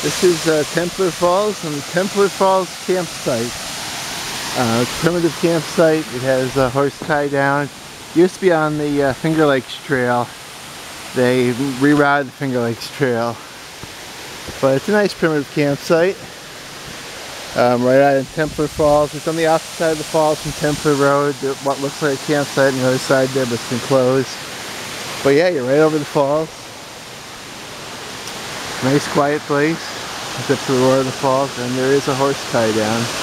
This is Templar Falls and Templar Falls campsite. Primitive campsite. It has a horse tie down. Used to be on the Finger Lakes Trail. They rerouted the Finger Lakes Trail. But it's a nice primitive campsite. Right out in Templar Falls. It's on the opposite side of the falls from Templar Road. What looks like a campsite on the other side there, but it's been closed. But yeah, you're right over the falls. Nice quiet place, except for the roar of the falls, and there is a horse tie down.